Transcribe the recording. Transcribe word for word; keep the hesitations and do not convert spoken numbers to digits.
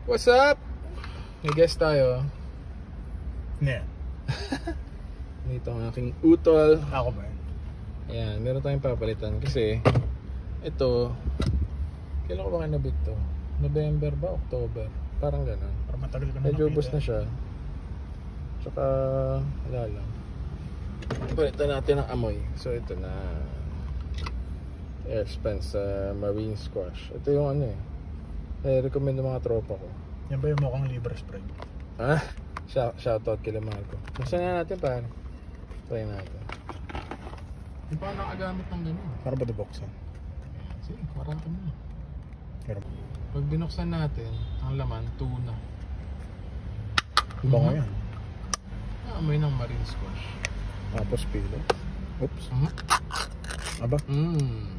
What's up? May guest tayo. Yeah. Dito ang aking utol. Ako ba? Ayan, meron tayong papalitan kasi ito, kailan ko ba kinabit to? November ba? October? Parang gano'n. Parang matagal ka na medyo ubos na siya. Tsaka, wala lang. Palitan natin ang amoy. So ito na air spans sa uh, Marine Squash. Ito yung ano eh, eh recommend ng mga tropa ko. Yan ba yung mukhang libre spray? Ah, shoutout kila Marco. Buksan na natin pare. Try natin. Hindi pa nakagamit ng ganun. Para ba dibuksan? Sige, parang ito mo. Pero pag binuksan natin, ang laman, tuna. bango yan. Amoy ng Marine Squash. Tapos pilo. Oops. Uh-huh. Aba? Mmm.